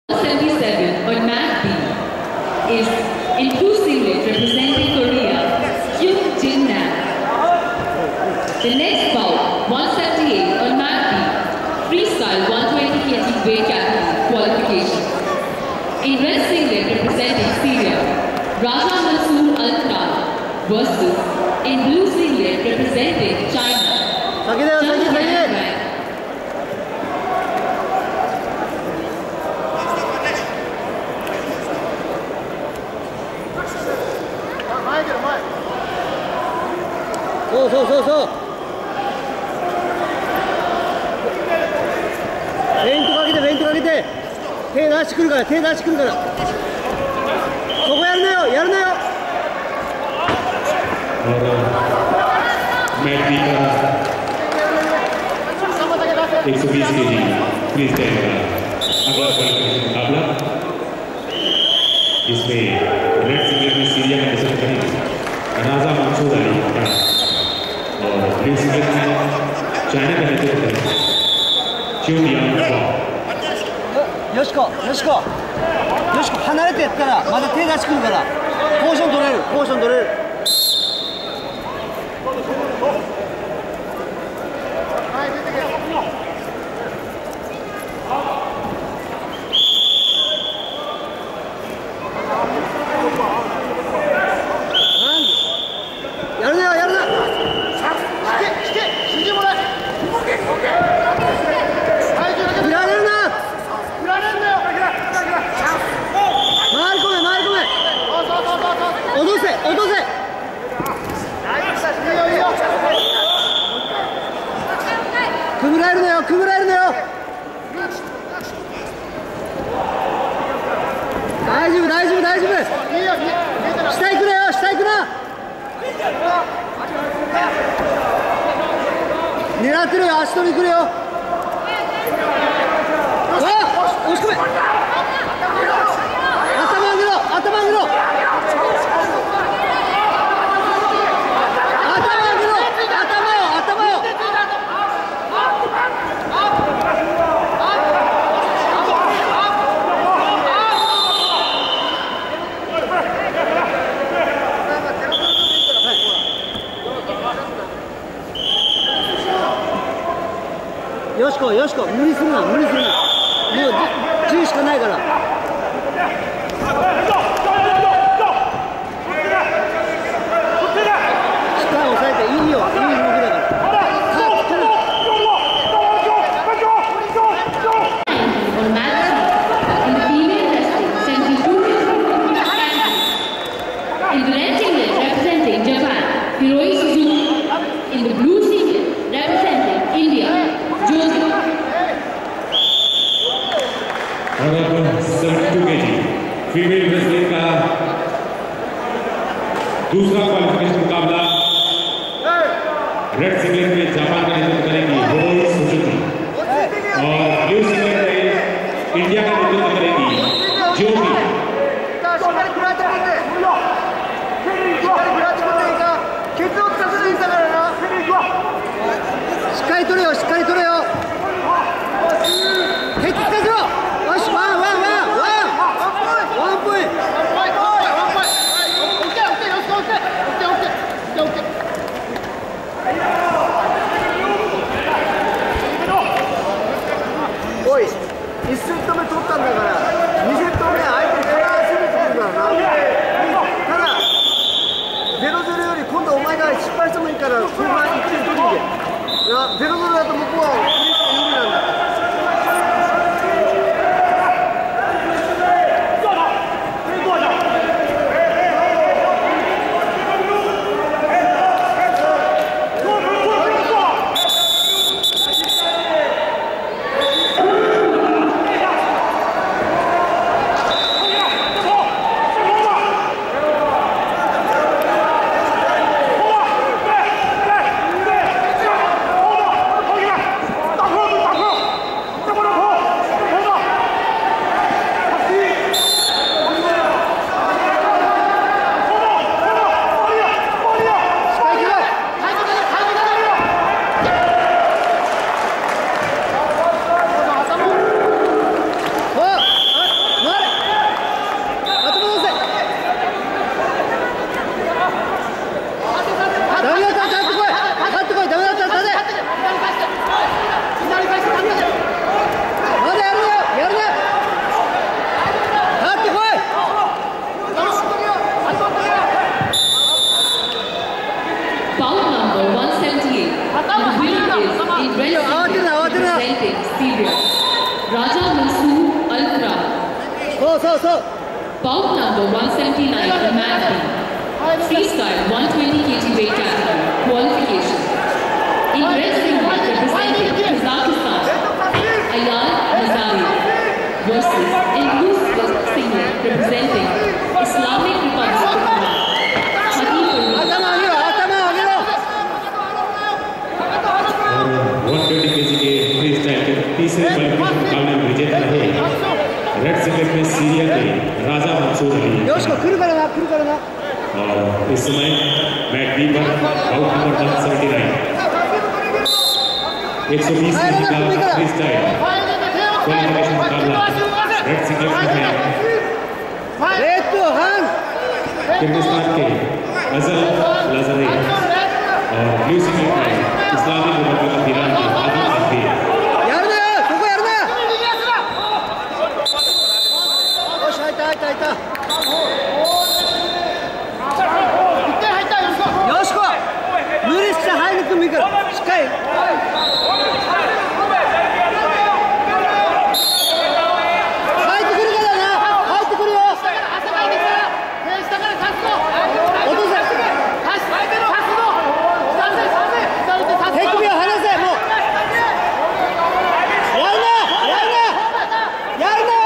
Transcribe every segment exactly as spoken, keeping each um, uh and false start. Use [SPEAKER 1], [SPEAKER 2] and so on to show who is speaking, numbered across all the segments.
[SPEAKER 1] seventy-seven on mat B is in blue singlet representing Korea, Hyun Jin Nam. The next bout, one seventy-eight on mat B, freestyle one twenty kilogram weight category qualification. In red singlet representing Syria, Raja Mansoor Al-Khan versus in blue singlet representing China.
[SPEAKER 2] そうそうそうそう。フェイントかけてフェイントかけて手出してくるから手出してくるからそこやるのよやるのよ。
[SPEAKER 3] एक सौ बीस के जी free style का अगला मुकाबला इसमें red singlet में Syria का डिसाइड करेंगे राजा मंसूर अली खान और ब्लू सिंगल में चाइना का नेतृत्व करेंगे च्यून यांग फॉ।
[SPEAKER 2] よしこよしこよしこ離れてやったらまた手出してくるからポーション取れるポーション取れる。やるなよやるな。引け引け肘もらえ。振られるな。振られるんだよ。回り込め回り込め。落とせ落とせ。いいよいいよ。くぐらえるのよくぐらえるのよ。大丈夫大丈夫大丈夫。下行くなよ下行くな。狙ってるよ足取りに来るよ。わあ押し込め。頭上げろ頭上げろ。頭上げろ頭よ頭よ。よしこよしこ無理するな無理するな。もうじゅうしかないから。しっかり抑えていいよいい動きだから。
[SPEAKER 1] In the red singlet representing Japan, Hiroi Suzuki. In the blue singlet representing India, Joji.
[SPEAKER 3] और अब seventy two KG female wrestling का दूसरा क्वालिफिकेशन मुकाबला रेड सिंगलेट में जापान का नेतृत्व करेंगी हिरोई सुजुकी और ब्लू सिंगलेट में इंडिया का नेतृत्व करेंगी Jogi.
[SPEAKER 2] しっかり取れよしっかり取れよ。ケツつかせろ。よしワンワンワンワンワンポイント。おいいちセット目取ったんだからにセット目相手から攻めてくるからな。ただゼロゼロより今度お前が失敗してもいいから後半いってん取っていけ。ゼロゼロだともうそうそうそう
[SPEAKER 1] Bout number one seventy-nine on mat B. Freestyle one twenty kilogram weight category. Qualification. In red singlet representing Kazakhstan, Ayaan Nazarbayev versus in blue singlet representing Islamic Republic of Iran, Hadi Farouk.
[SPEAKER 2] 頭上げろ頭上げろ
[SPEAKER 3] one twenty KG के freestyle के तीसरे क्वालिफिकेशन मुकाबले में विजेता रहे red singlet में सीरिया के राजा मंसूर अली
[SPEAKER 2] よしこ来るからな来るからな
[SPEAKER 3] और इस समय मैट बी पर बाउट नंबर one seventy-nine एक सौ बीस केजी का फ्री स्टाइल क्वालिफिकेशन मुकाबला रेड सिगरेट में है
[SPEAKER 2] レッドハン
[SPEAKER 3] किर्गिस्तान के अजल लाजरी और ब्लू सिगरेट में इस्लामी रिपब्लिक ऑफ ईरान के आदिल अब्दी
[SPEAKER 2] やるなよそこやるなよし入った入った入ったよしこ無理して入りにくもいいからしっかり入ってくるからな入ってくるよお父さん手首を離せもうやるなやるなやるなよ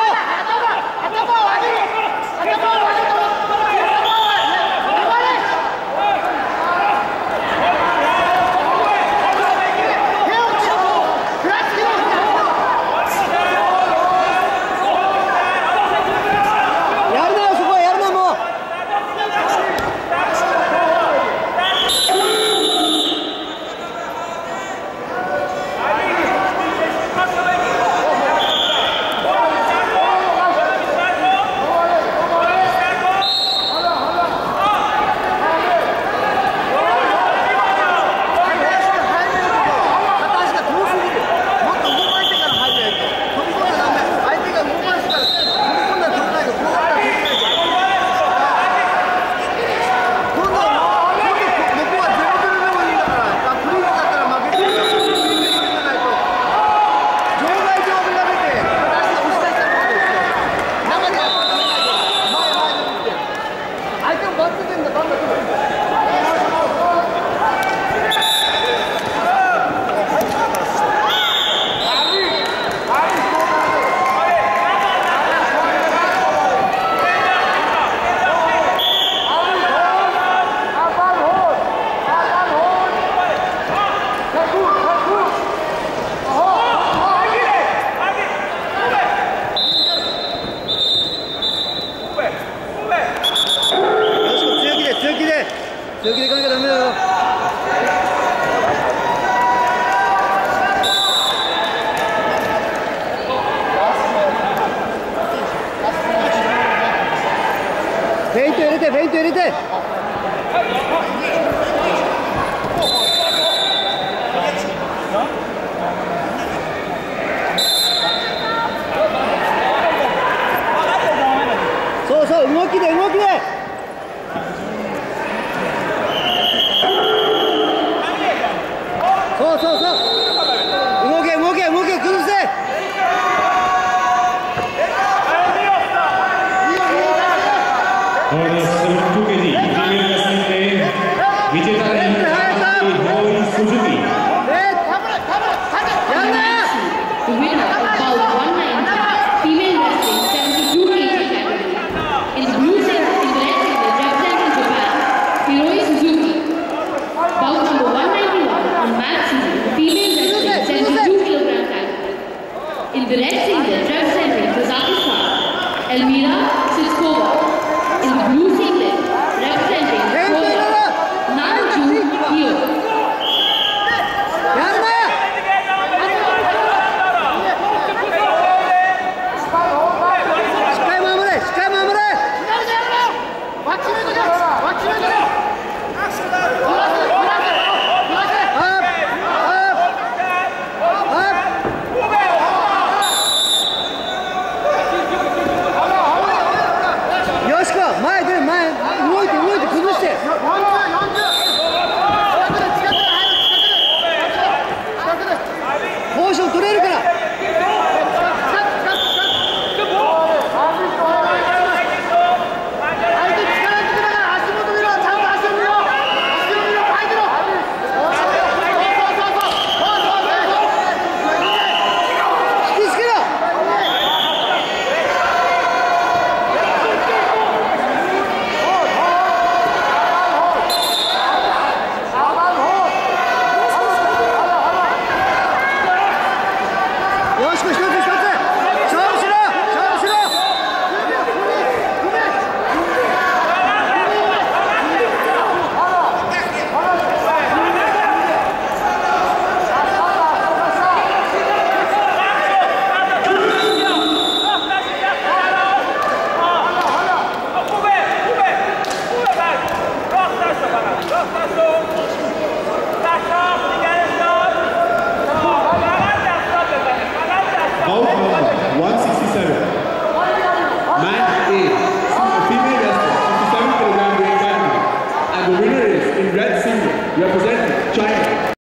[SPEAKER 2] やるなよそこはやるなもう強気でいかなきゃダメだよフェイント入れてフェイント入れてそうそう動きで動きでそうそうそう動け動け動け崩せ
[SPEAKER 3] और सेवेंटी-टू केजी फीमेल रेसलिंग में विजेता रही Hiroe Suzuki
[SPEAKER 1] The winner of bout one ninety female wrestling seventy-two kilogram category. In the blue singlet, in the red singlet representing Japan, Hiroi Suzuki. Bout number one ninety-one on mat C, female wrestling seventy-two kilogram category. In the red singlet representing Kazakhstan, Elmira